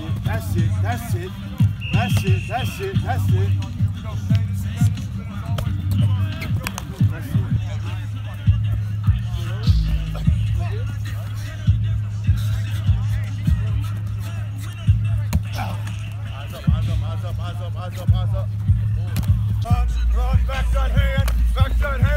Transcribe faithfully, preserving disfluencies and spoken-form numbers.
it, that's it, that's it, that's it, that's it, that's it. Eyes up, eyes up, eyes up, eyes up. Run, run, backside hand, backside hand.